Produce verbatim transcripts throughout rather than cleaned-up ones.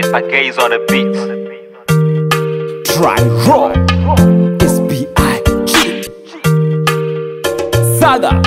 I gaze on the beat. Try raw. S B I G. Saga.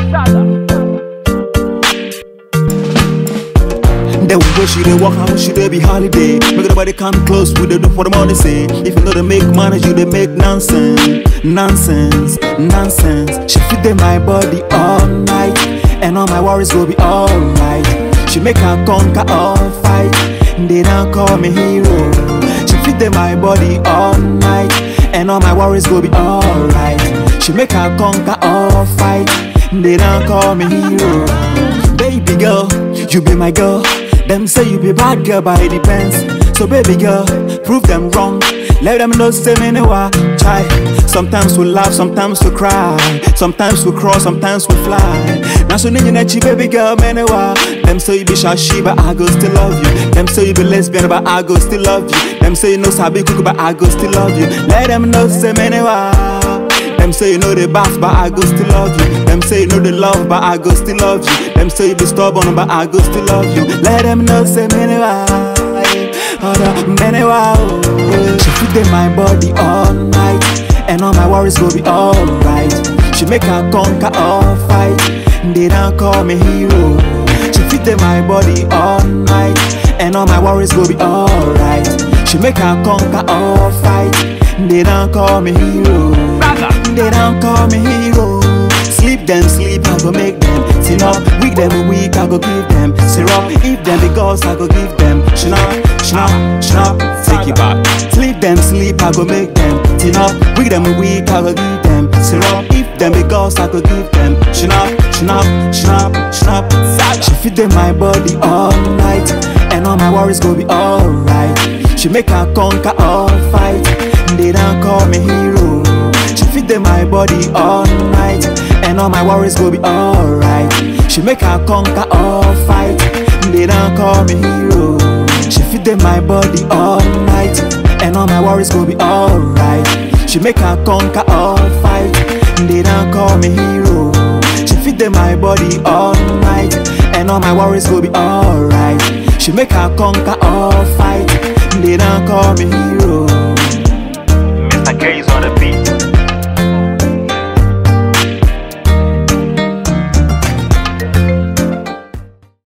The way she dey walk, how she dey be holiday. Make nobody come close, we don't know what the money say. If you know they make money, you they make nonsense, nonsense, nonsense. She fit in my body all night, and all my worries will be alright. She make her conquer all fight, they don't call me hero. She fit in my body all night, and all my worries will be alright. She make her conquer all fight, they don't call me hero. Baby girl, you be my girl. Them say you be bad girl, but it depends. So baby girl, prove them wrong. Let them know say me no wa try. Sometimes we laugh, sometimes we cry. Sometimes we crawl, sometimes we fly. Now so ninja nechi baby girl, me no wa. Them say you be shashi, but I go still love you. Them say you be lesbian, but I go still love you. Them say you know sabi cook, but I go still love you. Let them know say me no wa. Them say you know the bath, but I go still love you. Them say you know the love, but I go still love you. Them say you be stubborn, but I go still love you. Let them know, say many why, many why. She fit in my body all night, and all my worries will be alright. She make her conquer all fight, they don't call me hero. She fit in my body all night, and all my worries will be alright. She make her conquer all fight, they don't call me hero. They don't call me hero. Sleep them, sleep, I go make them sit up. Weak them weak, I go give them syrup. If them be girls, I go give them snap, snap, snap. Take it back. Sleep them, sleep, I go make them sit up. Weak them weak, I go give them syrup. If them be girls, I go give them snap, snap, snap, snap. She fit in my body all night, and all my worries go be alright. She make her conquer all fight, they don't call me hero. She fit in my body all night, and all my worries will be alright. She make her conquer all fight, they don't call me hero. She fit in my body all night, and all my worries will be alright. She make her conquer all fight, they don't call me hero. She fit in my body all night, and all my worries will be alright. She make her conquer all fight, they don't call me hero.